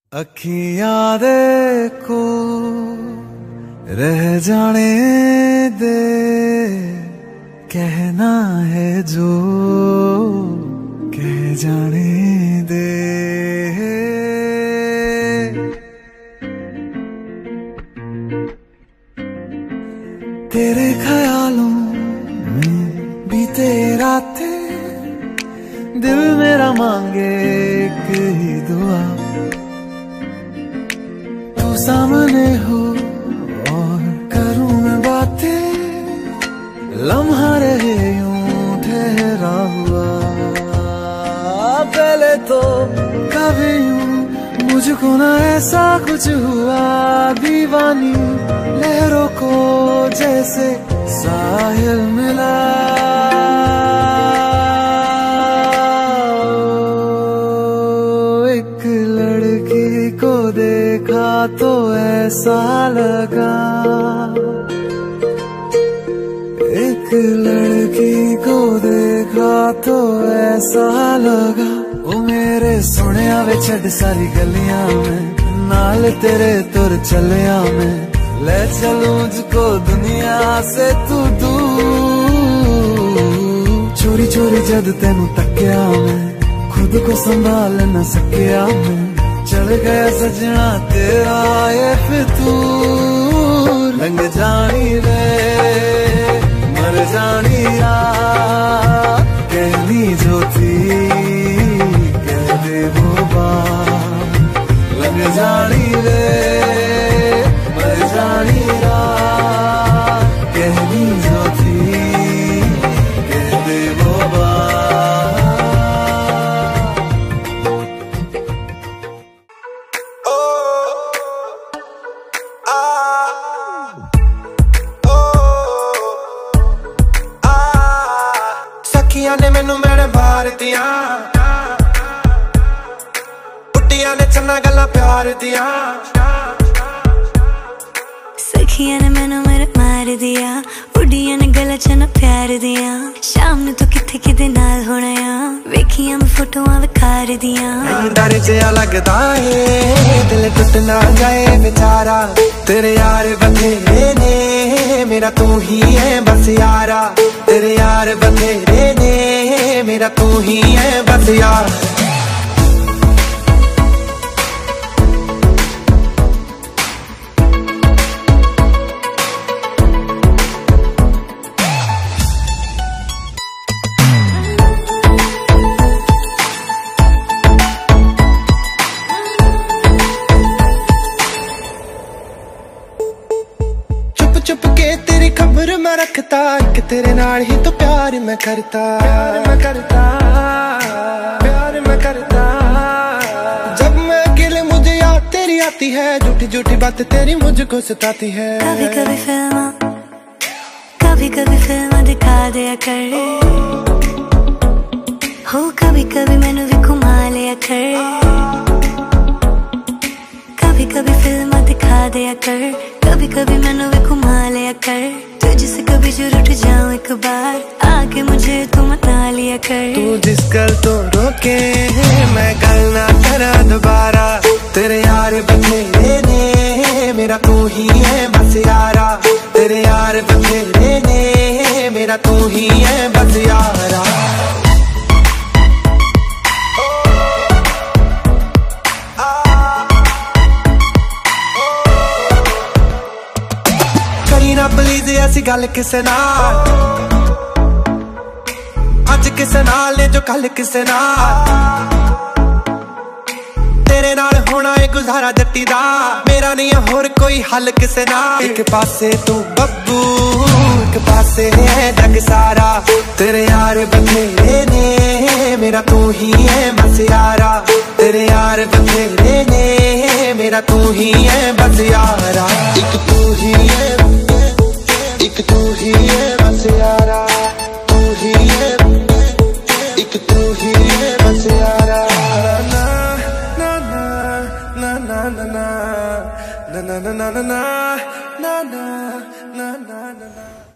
अखियां देखो रह जाने दे, कहना है जो कह जाने दे। तेरे ख्यालों में बीते रातें, दिल मेरा मांगे एक ही दुआ, तू सामने हो और करूं मैं बातें, लम्हा रहे यूं ठहरा हुआ। पहले तो कभी यूं मुझको ना ऐसा कुछ हुआ, दीवानी लहरों को जैसे साहिल मिला। एक लड़की को देखा तो ऐसा लगा, एक लड़की को देखा तो ऐसा लगा, वो मेरे सुनिया वे छड़ सारी गलियां में, नाल तेरे तुर चलिया में, ले चलूं मुझको दुनिया से तू दूर। चोरी चोरी जद तेनू तकिया मैं, खुद को संभाल न सकिया मैं, चढ़ गया सजना तेरा ये फितूर। लंघ जानी रे मर जानी यार, कहनी जो थी कह दे वो बात। लंघ जानी रे मर जानी यार, कहनी जो थी कह दे वो बात। सखियां ने मैनू मेरे बार दिया, बुढ़िया ने चन्ना गल्ला प्यार दिया। सखियां ने मैनू मेरे मार दिया, बुढ़िया ने गला चन्ना प्यार दिया। शाम नू तू किथे किदे नाल होना आ, वेखियां मैं फोटोआं विखार दिया। डर जिहा लगदा है दिल टुट ना जाए बेचारा, तेरे यार बथेरे ने मेरा तू ही है बस यारा, तेरे यार बथेरे ने मेरा तू ही है बस यार। चुप के तेरी खबर मैं रखता, कि तेरे नाल ही तो प्यार मैं करता, प्यार मैं करता, प्यार मैं करता। जब मैं अकेले मुझे याद तेरी आती है, झूठी झूठी बातें तेरी मुझको सताती है। कभी कभी फिल्म दिखा दिया कर, हो कभी कभी मैनू भी घुमा लिया कर। कभी कभी फिल्म दिखा दिया कर, कभी कभी मैनू भी घुमा लिया कर। तुझसे कभी जरूर उठ जाऊं एक बार, आके मुझे तू मना लिया कर। तू जिस गल तो रोके मैं गल ना करा दोबारा, तेरे यार बथेरे ने मेरा तू ही है बस यारा, तेरे यार बथेरे ने मेरा तू ही है बस यारा। ना प्लीज ऐसी गल किसे नाल, अज किसे नाल ने जो कल किसे नाल, तेरे नाल होना है गुजारा जट्टी दा, मेरा नहीं है होर कोई हल किसे नाल। एक पासे तू बब्बू एक पासे है जग सारा, तेरे यार बथेरे ने मेरा तू ही है बस यारा, तेरे यार बथेरे ने मेरा तू ही है बस यारा। एक तू ही है, एक तू ही है बस यारा, तू ही है, एक तू ही है बस यारा। ना ना ना ना ना ना ना ना ना ना ना ना ना ना ना ना।